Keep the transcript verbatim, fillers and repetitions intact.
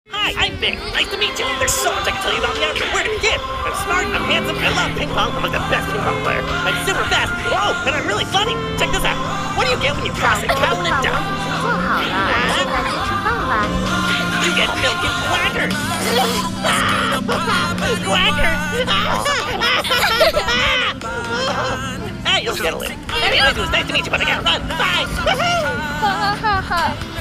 Hi, I'm Vic. Nice to meet you. There's so much I can tell you about me. I don't know where to begin. I'm smart, I'm handsome, I love ping pong. I'm like the best ping pong player. I'm super fast. Oh, and I'm really funny. Check this out. What do you get when you cross a cow and a duck? 做好了，现在去吃饭吧。 You get milk and quackers. Quackers. Hey, you'll get a lick. Anyway, it was nice to meet you, but I gotta run. Bye. 哈哈哈哈。